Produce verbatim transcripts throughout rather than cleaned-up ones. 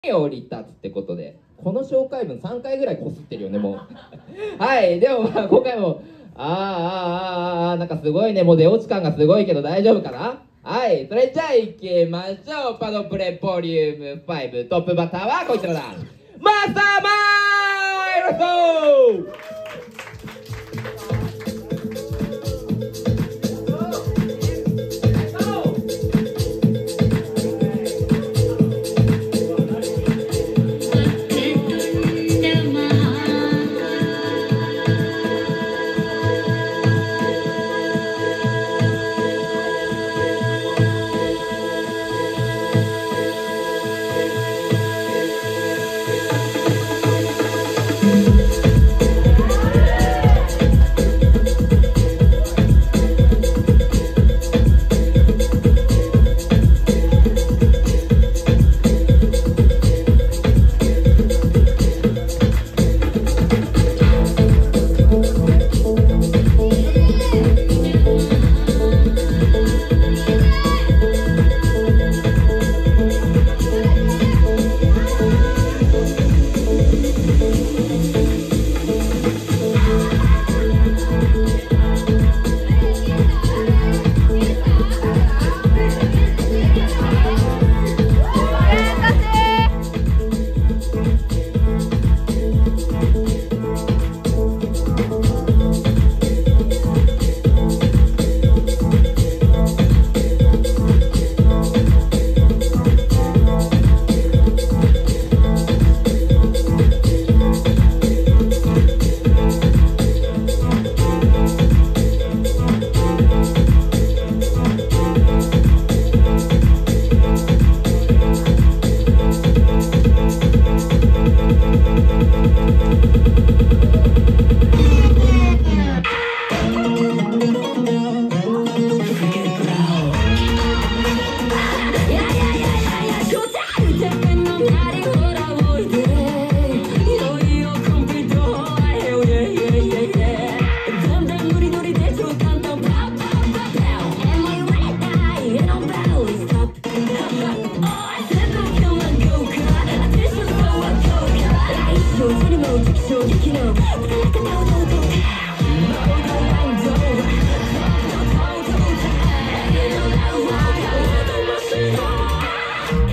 降り立つってことで、この紹介文さんかいぐらいこすってるよねもうはい、でもまあ今回もあーあーあーあーなんかすごいね、もう出落ち感がすごいけど大丈夫かな。はい、それじゃあ行きましょう。パドプレボリュームファイブ、トップバッターはこいつらだ。マスターマイルソー。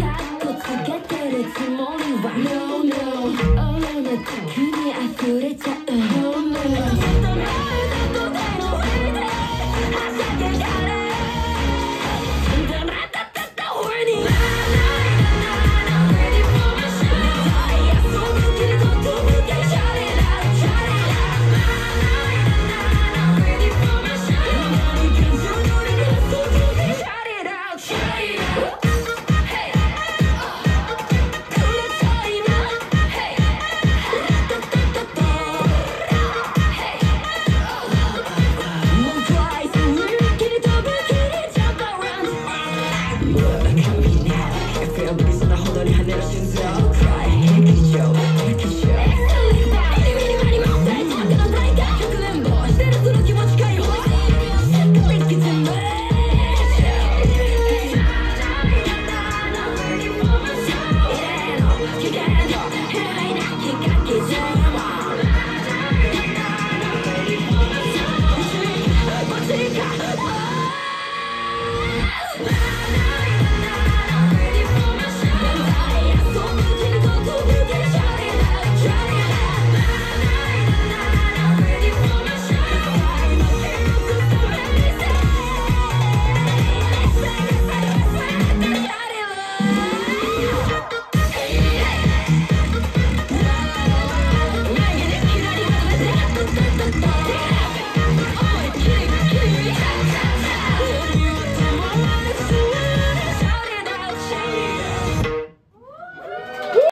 No, no, oh no, 君に溢れちゃう